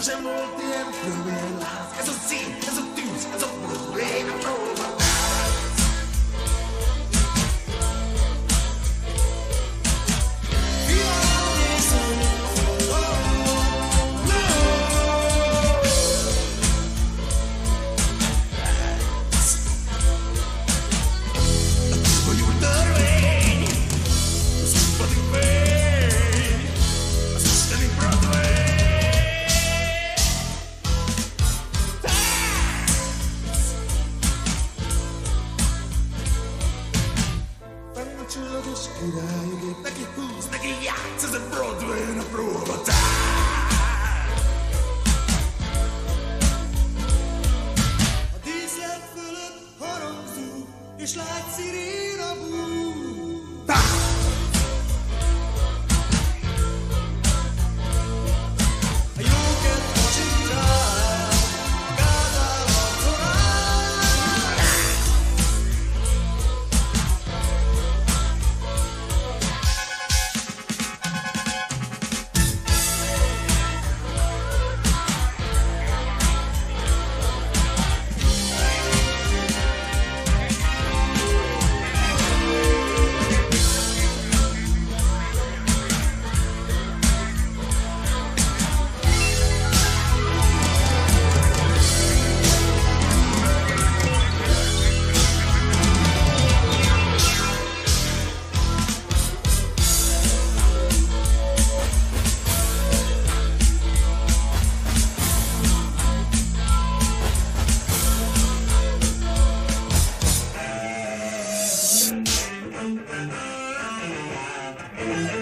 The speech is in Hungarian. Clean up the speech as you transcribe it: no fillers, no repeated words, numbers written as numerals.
sosem volt ilyen földön láz. Ez a szín, ez a tűz, ez a Broadway, a próba. Csillagos királyogép, neki húz, neki játsz, ez a Broadway-n a próbatár. A díszlet fölött harangzó, és látsz sziréna bú. A jóket hasítál, a gázál harcolál. Thank you.